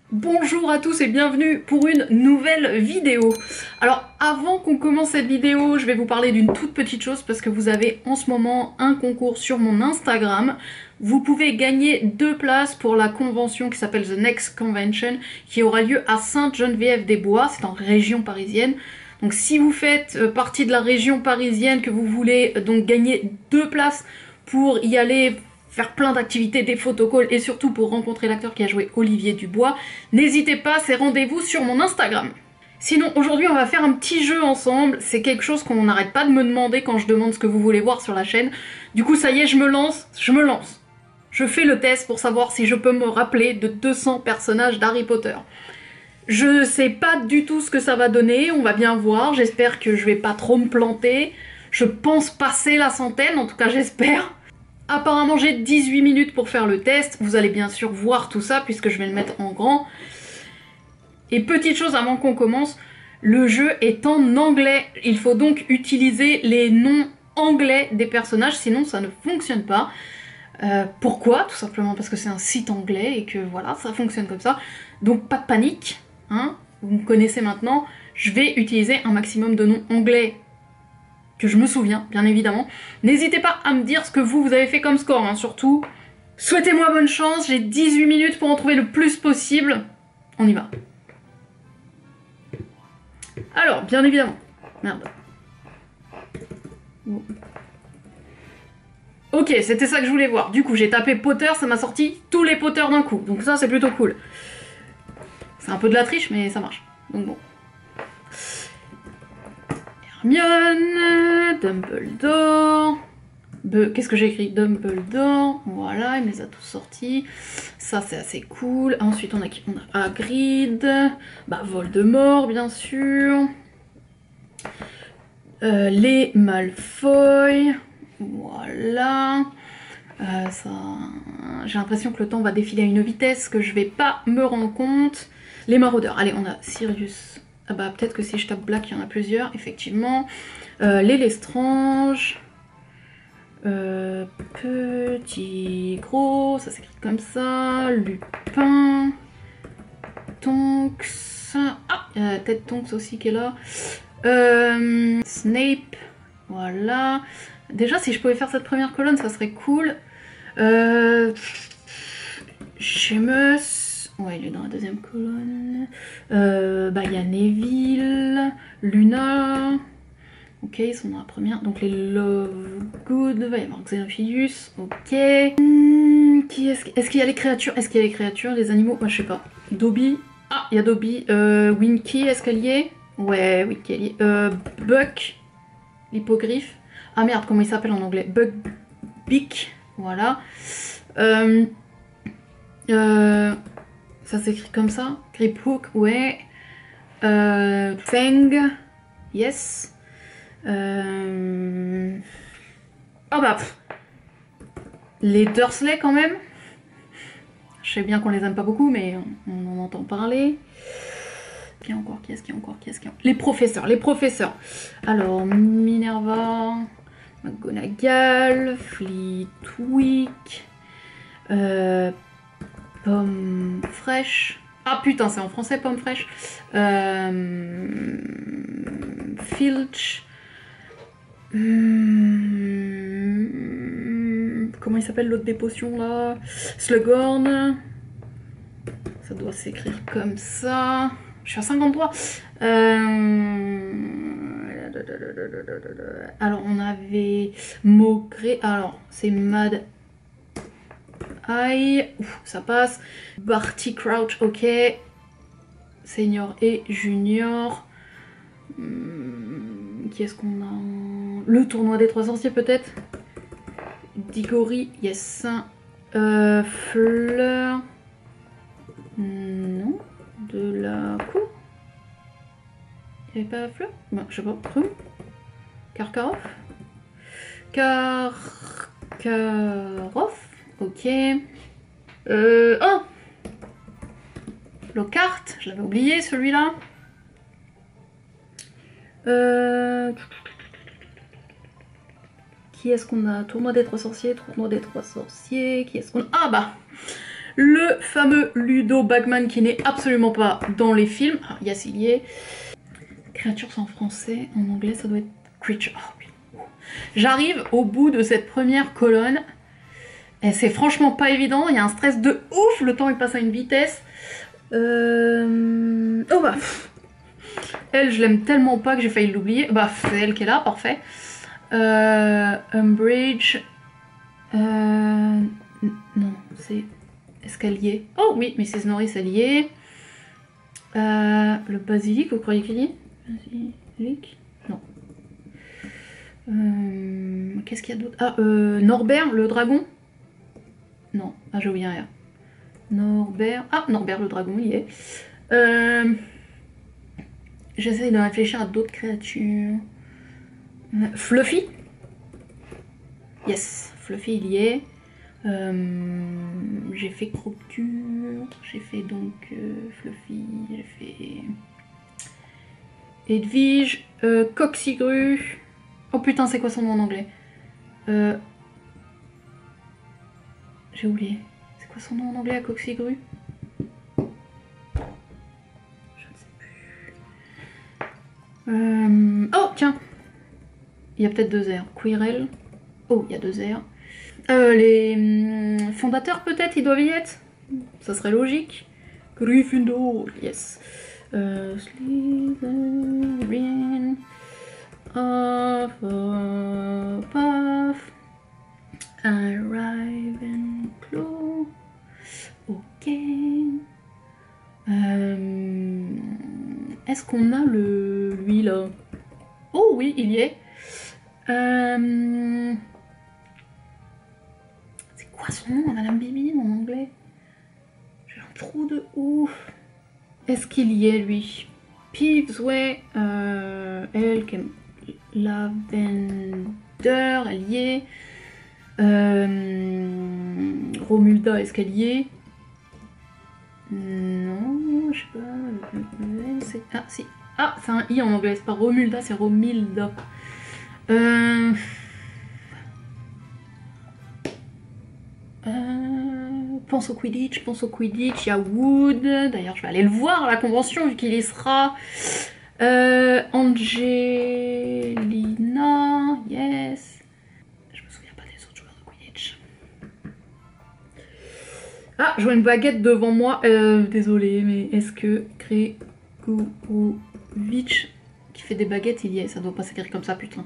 Bonjour à tous et bienvenue pour une nouvelle vidéo. Alors avant qu'on commence cette vidéo, je vais vous parler d'une toute petite chose parce que vous avez en ce moment un concours sur mon Instagram. Vous pouvez gagner 2 places pour la convention qui s'appelle The Next Convention qui aura lieu à Sainte-Geneviève-des-Bois, c'est en région parisienne. Donc si vous faites partie de la région parisienne, que vous voulez donc gagner 2 places pour y aller faire plein d'activités, des photocalls et surtout pour rencontrer l'acteur qui a joué Olivier Dubois, n'hésitez pas, c'est rendez-vous sur mon Instagram. Sinon, aujourd'hui, on va faire un petit jeu ensemble. C'est quelque chose qu'on n'arrête pas de me demander quand je demande ce que vous voulez voir sur la chaîne. Du coup, ça y est, je me lance. Je fais le test pour savoir si je peux me rappeler de 200 personnages d'Harry Potter. Je sais pas du tout ce que ça va donner, on va bien voir. J'espère que je vais pas trop me planter. Je pense passer la centaine, en tout cas j'espère. Apparemment j'ai 18 minutes pour faire le test, vous allez bien sûr voir tout ça puisque je vais le mettre en grand. Et petite chose avant qu'on commence, le jeu est en anglais, il faut donc utiliser les noms anglais des personnages, sinon ça ne fonctionne pas. Pourquoi? Tout simplement parce que c'est un site anglais et que voilà, ça fonctionne comme ça. Donc pas de panique, hein, vous me connaissez maintenant, je vais utiliser un maximum de noms anglais que je me souviens, bien évidemment. N'hésitez pas à me dire ce que vous avez fait comme score, hein, surtout. Souhaitez-moi bonne chance, j'ai 18 minutes pour en trouver le plus possible. On y va. Alors, bien évidemment. Merde. Ok, c'était ça que je voulais voir. Du coup, j'ai tapé Potter, ça m'a sorti tous les Potter d'un coup. Donc ça, c'est plutôt cool. C'est un peu de la triche, mais ça marche. Donc bon. Hermione, Dumbledore... Qu'est-ce que j'ai écrit? Dumbledore, voilà, il me les a tous sortis. Ça, c'est assez cool. Ensuite, on a qui? On a Hagrid, bah, Voldemort, bien sûr. Les Malfoy, voilà. Ça... J'ai l'impression que le temps va défiler à une vitesse que je vais pas me rendre compte. Les Maraudeurs, allez, on a Sirius. Ah bah, peut-être que si je tape Black, il y en a plusieurs, effectivement. Les Lestrange. Petit, gros, ça s'écrit comme ça. Lupin. Tonks. Ah, il y a Ted Tonks aussi qui est là. Snape. Voilà. Déjà, si je pouvais faire cette première colonne, ça serait cool. Seamus. Ouais, il est dans la deuxième colonne. Bah, il y a Neville. Luna. Ok, ils sont dans la première. Donc les Lovegood, va y avoir Xenophilius. Ok. Qui est-ce qu'il y a les créatures? Est-ce qu'il y a les créatures, les animaux? Moi, je sais pas. Dobby. Ah, il y a Dobby. Winky, est-ce qu'elle y est? Ouais, Winky, elle y est. Buck. L'hippogriffe. Ah merde, comment il s'appelle en anglais? Buckbeak. Voilà. Ça s'écrit comme ça. Griphook, ouais. Fang. Yes. Oh bah les Dursley quand même. Je sais bien qu'on les aime pas beaucoup, mais on en entend parler. Qui encore? Qui est-ce qu'il y a encore? Qui est-ce qu'il y a? Les professeurs. Alors Minerva, McGonagall, Flitwick, Pomme fraîche. Ah putain, c'est en français, Pomme fraîche. Filch. Comment il s'appelle l'autre des potions là? Slughorn. Ça doit s'écrire comme ça. Je suis à 53. Alors on avait Maugré. Alors c'est Mad Eye. Ouf, ça passe. Barty Crouch, ok. Senior et Junior. Qui est-ce qu'on a? Le tournoi des 3 sorciers peut-être? Diggory, yes. Fleur. Non. De la cour? Il n'y avait pas Fleur? Bah, je sais pas. Prum? Karkaroff? Karkaroff. Ok. Oh! Lockhart, je l'avais oublié celui-là. Qui est-ce qu'on a? Tournoi des 3 sorciers, qui est-ce qu'on a? Ah bah Le fameux Ludo Bagman qui n'est absolument pas dans les films. Ah, yes, il y est. Créature, c'est en français. En anglais, ça doit être creature. Oh, oui. J'arrive au bout de cette première colonne. Et c'est franchement pas évident. Il y a un stress de ouf. Le temps, il passe à une vitesse. Oh bah... Elle, je l'aime tellement pas que j'ai failli l'oublier. Bah, c'est elle qui est là, parfait. Umbridge. Non, c'est escalier. Oh oui, Mrs. Norris, elle y est. Le basilic, vous croyez qu'il y est? Basilic? Non. Qu'est-ce qu'il y a d'autre? Ah, Norbert, le dragon? Non, ah, j'ai oublié un R. Norbert. Ah, Norbert, le dragon, il y est. J'essaye de réfléchir à d'autres créatures. Fluffy? Yes, Fluffy il y est. J'ai fait Crocture, j'ai fait donc Fluffy, j'ai fait Edwige, Coxigru. Oh putain, c'est quoi son nom en anglais? J'ai oublié. C'est quoi son nom en anglais à Coxigru? Oh, tiens. Il y a peut-être 2 R. Quirrell. Oh, il y a 2 R. Les fondateurs, peut-être, ils doivent y être. Ça serait logique. Gryffindor, yes. Slytherin. Puff. Ravenclaw. Ok. Est-ce qu'on a lui là? Oh oui, il y est. C'est quoi son nom, Madame Bibi en anglais? J'ai un trou de ouf. Est-ce qu'il y est lui? Peevesway, elle, Lavender, elle y est. Romulda, est-ce qu'elle y est? Non, je sais pas. Ah, si. Ah, c'est un I en anglais, c'est pas Romulda, c'est Romilda. Pense au Quidditch, il y a Wood. D'ailleurs, je vais aller le voir à la convention vu qu'il y sera. Angelina, yes. Je me souviens pas des autres joueurs de Quidditch. Ah, je vois une baguette devant moi. Désolée, mais est-ce que Gregorovic qui fait des baguettes, il y est? Ça doit pas s'écrire comme ça, putain.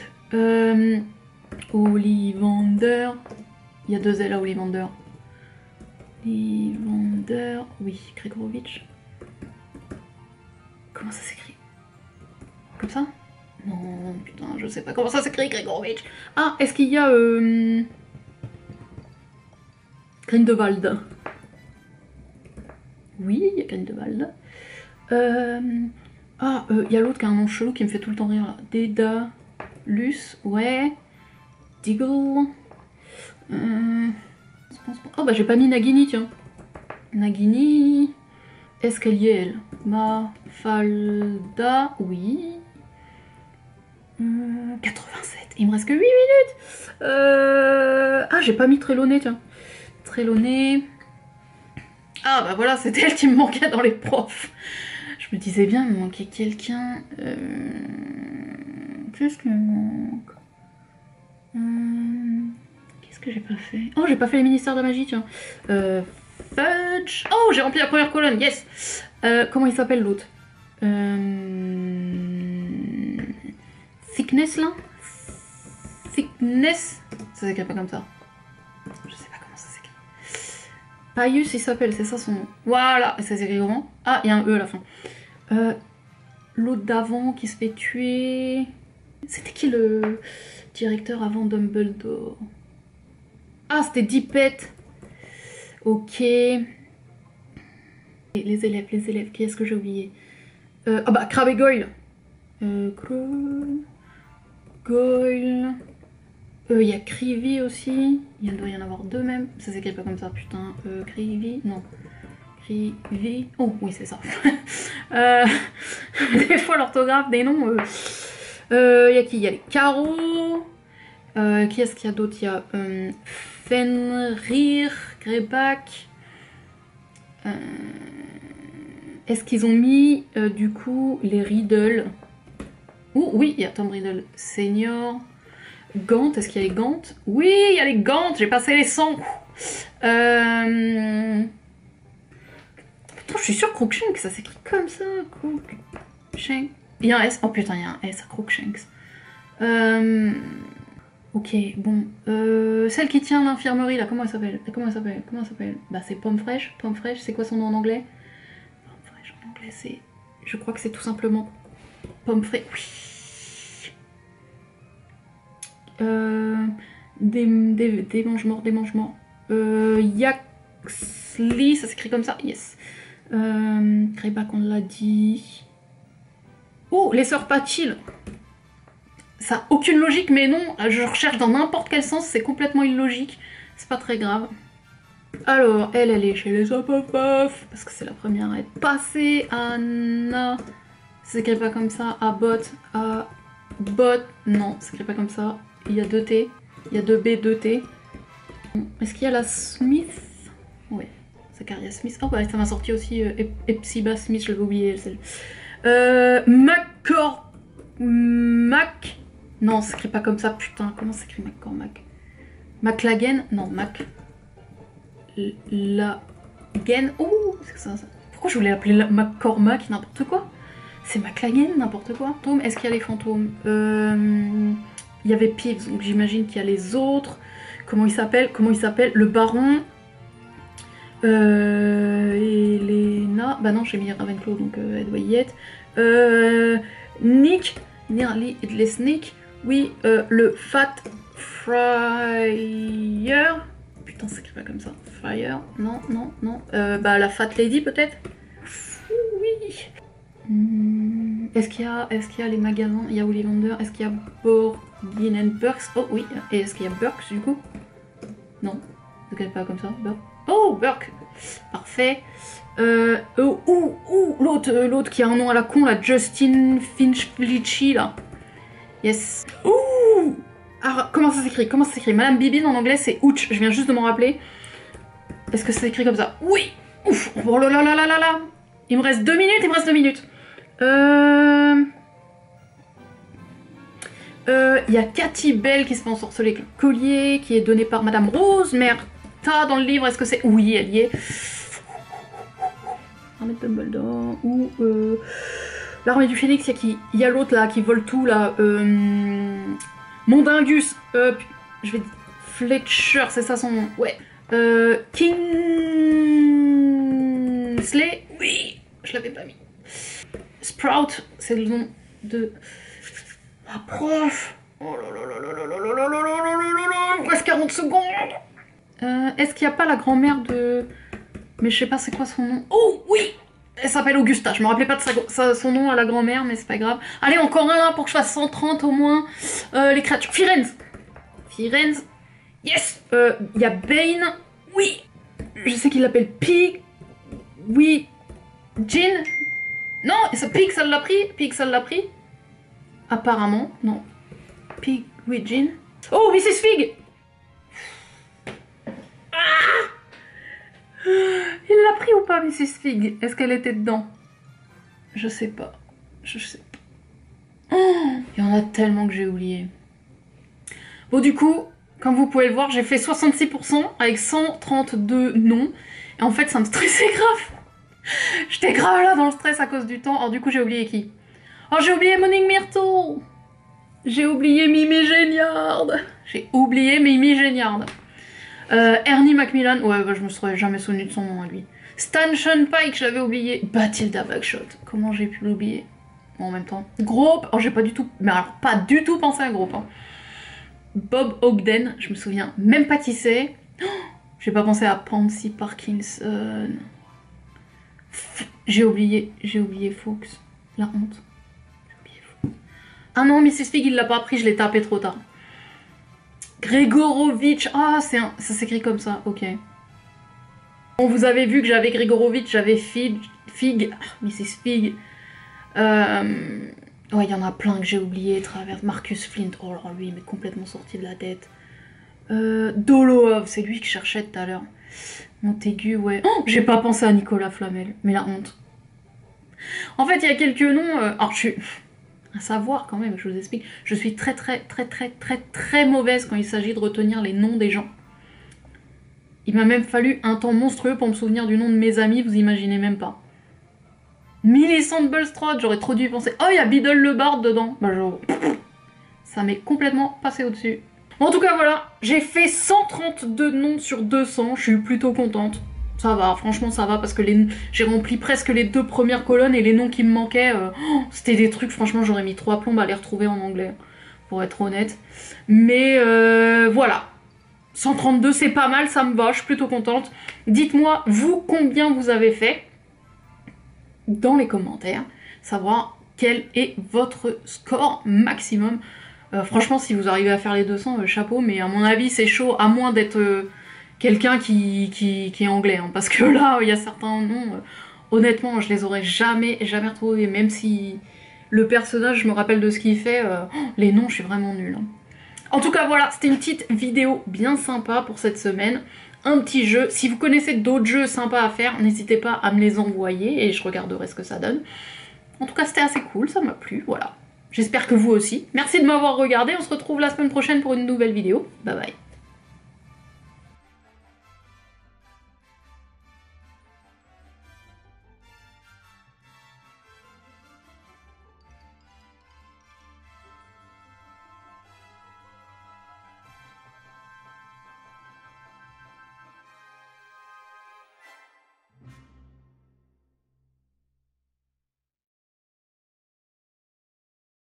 Ollivander. Il y a 2 L à Ollivander. Ollivander. Oui, Gregorovic. Comment ça s'écrit? Comme ça? Non, putain, je sais pas comment ça s'écrit, Gregorovic. Ah, est-ce qu'il y a Grindelwald? Oui, il y a Grindelwald. Ah, il y a l'autre qui a un nom chelou qui me fait tout le temps rire là. Dédalus, ouais. Diggle. Oh bah j'ai pas mis Nagini, tiens. Nagini. Est-ce qu'elle y est, elle? Mafalda, oui. 87. Il me reste que 8 minutes. Ah, j'ai pas mis Trelawney, tiens. Trelawney. Ah bah voilà, c'était elle qui me manquait dans les profs. Je me disais bien, il me manquait quelqu'un. Qu'est-ce qui me manque? Qu'est-ce que j'ai pas fait? Oh, j'ai pas fait les ministères de la magie, tiens. Fudge. Oh, j'ai rempli la première colonne, yes. Comment il s'appelle l'autre? Thickness, là? Thickness? Ça s'écrit pas comme ça. Je sais pas comment ça s'écrit. Pius, il s'appelle, c'est ça son nom. Voilà, ça s'écrit comment? Ah, il y a un E à la fin. L'autre d'avant qui se fait tuer... C'était qui le directeur avant Dumbledore? Ah, c'était Dippet. Ok. Les élèves, qui est-ce que j'ai oublié? Ah bah, Crabbe et Goyle. Goyle. Il y a Creevy aussi. Il doit y en avoir 2 même. Ça s'écrit pas comme ça, putain. Creevy, non. Creevy. Oh, oui, c'est ça. Des fois, l'orthographe des noms. Il y a qui? Il y a les carreaux. Qui est-ce qu'il y a d'autre? Il y a Fenrir, Greyback. Est-ce qu'ils ont mis du coup les Riddle? Oh oui, il y a Tom Riddle senior. Gant, est-ce qu'il y a les Gant? Oui, il y a les Gant, j'ai passé les 100. Putain, je suis sûre Crookshanks, que ça s'écrit comme ça. Crookshanks. Il y a un S. Oh putain, il y a un S à Crookshanks. Ok, bon. Celle qui tient l'infirmerie là, comment elle s'appelle? Comment elle s'appelle? Bah c'est Pomme Fraîche. Pomme Fraîche, c'est quoi son nom en anglais? Pomme Fraîche en anglais, c'est... Je crois que c'est tout simplement Pomme Fraîche. Oui. Des mange-morts, des mange-morts. Yaxley, ça s'écrit comme ça, yes. Greyback, on l'a dit. Oh, les sœurs Patchil. Ça a aucune logique, mais non, je recherche dans n'importe quel sens, c'est complètement illogique. C'est pas très grave. Alors, elle est chez les Opopof, parce que c'est la première à être passée. Anna, ça s'écrit pas comme ça. Abbott, non, ça s'écrit pas comme ça. Il y a 2 T, il y a 2 B, 2 T. Est-ce qu'il y a la Smith? Ouais, Zacharia Smith. Oh bah ça m'a sorti aussi Epsiba Smith, je l'avais oublié celle. Mac. Non, ça s'écrit pas comme ça, putain, comment ça s'écrit McCormack? McLagan? Non, Lagan. Oh, c'est ça. Pourquoi je voulais l'appeler McCormack, n'importe quoi? C'est McLagan, n'importe quoi. Tom, est-ce qu'il y a les fantômes? Il y avait Peeves, donc j'imagine qu'il y a les autres. Comment il s'appelle? Le baron. Elena. Bah non, j'ai mis Ravenclaw, donc elle doit y être. Nick. Nearly Headless Nick. Oui, le Fat Fryer. Putain, ça s'écrit pas comme ça. Fryer. Non. Bah la Fat Lady peut-être. Oui. Est-ce qu'il y a les magasins? Il y a Ollivander. Est-ce qu'il y a Borgin and Burks? Oh oui. Et est-ce qu'il y a Burks du coup? Non. Ça s'écrit pas comme ça. Burke. Oh, Burke. Parfait. L'autre qui a un nom à la con, là, Justin Finch-Fletchy, là. Yes. Ouh. Alors, comment ça s'écrit? Madame Bibine en anglais, c'est Ouch. Je viens juste de m'en rappeler. Est-ce que ça s'écrit comme ça? Oui. Ouf. Oh là là là là là là. Il me reste 2 minutes, Il y a Cathy Bell qui se fait ensorceler avec le collier, qui est donné par Madame Rose Merta dans le livre. Est-ce que c'est... Oui, elle y est. Armée de Dumbledore, ou l'armée du Phénix, il y a l'autre là qui vole tout là, Mondingus, je vais dire Fletcher, c'est ça son nom, ouais, Kingsley, oui, je l'avais pas mis. Sprout, c'est le nom de ma prof. Oh là là là là là là là là là là là là, il me reste 40 secondes. Est-ce qu'il n'y a pas la grand-mère de... Mais je sais pas c'est quoi son nom. Oh oui. Elle s'appelle Augusta, je me rappelais pas de son nom à la grand-mère, mais c'est pas grave. Allez, encore un là pour que je fasse 130 au moins. Les créatures. Firenze. Yes. Il y a Bane. Oui. Je sais qu'il l'appelle Pig. Oui. Jean. Non, Pig ça l'a pris. Apparemment, non. Pig, oui, Jean. Oh, Mrs. Fig. Il l'a pris ou pas, Mrs. Fig? Est-ce qu'elle était dedans? Je sais pas. Oh, il y en a tellement que j'ai oublié. Bon, du coup, comme vous pouvez le voir, j'ai fait 66% avec 132 noms. Et en fait, ça me stressait grave. J'étais grave là dans le stress à cause du temps. Alors du coup, j'ai oublié qui? Oh, j'ai oublié Moaning Myrtle. J'ai oublié Mimi Géniard. Ernie Macmillan, ouais, bah, je me serais jamais souvenu de son nom à lui. Stanton Pike, je l'avais oublié. Bathilda Bagshot, comment j'ai pu l'oublier? Bon, en même temps. Grope, oh j'ai pas du tout, mais alors pas du tout pensé à Grope. Hein. Bob Ogden, je me souviens même pas qui c'est. Oh, j'ai pas pensé à Pansy Parkinson. J'ai oublié Fox. La honte. J'ai oublié Fox. Ah non, Mrs. Fig, il l'a pas pris, je l'ai tapé trop tard. Gregorovitch, ah ça s'écrit comme ça, ok. Bon, vous avez vu que j'avais Gregorovitch, j'avais Fig, Mrs. Fig. Ouais, il y en a plein que j'ai oublié, travers Marcus Flint, oh là lui, il m'est complètement sorti de la tête. Dolohov, c'est lui que je cherchais tout à l'heure. Montaigu, ouais. Oh, j'ai pas pensé à Nicolas Flamel, mais la honte. En fait, il y a quelques noms... alors, je suis... À savoir quand même, je vous explique, je suis très mauvaise quand il s'agit de retenir les noms des gens. Il m'a même fallu un temps monstrueux pour me souvenir du nom de mes amis, vous imaginez même pas. Millicent Bulstrode, j'aurais trop dû y penser. Oh, il y a Biddle le Bard dedans. Bah, genre... Ça m'est complètement passé au-dessus. En tout cas, voilà, j'ai fait 132 noms sur 200, je suis plutôt contente. Ça va, franchement ça va, parce que j'ai rempli presque les 2 premières colonnes et les noms qui me manquaient, c'était des trucs, franchement j'aurais mis 3 plombes à les retrouver en anglais, pour être honnête. Mais voilà, 132 c'est pas mal, ça me va, je suis plutôt contente. Dites-moi, vous, combien vous avez fait dans les commentaires, savoir quel est votre score maximum. Franchement, si vous arrivez à faire les 200, chapeau, mais à mon avis c'est chaud, à moins d'être... quelqu'un qui est anglais, hein, parce que là, il y a certains noms, honnêtement, je les aurais jamais retrouvés, même si le personnage, je me rappelle de ce qu'il fait, les noms, je suis vraiment nulle. Hein. En tout cas, voilà, c'était une petite vidéo bien sympa pour cette semaine, un petit jeu. Si vous connaissez d'autres jeux sympas à faire, n'hésitez pas à me les envoyer, et je regarderai ce que ça donne. En tout cas, c'était assez cool, ça m'a plu, voilà. J'espère que vous aussi. Merci de m'avoir regardé, on se retrouve la semaine prochaine pour une nouvelle vidéo. Bye bye.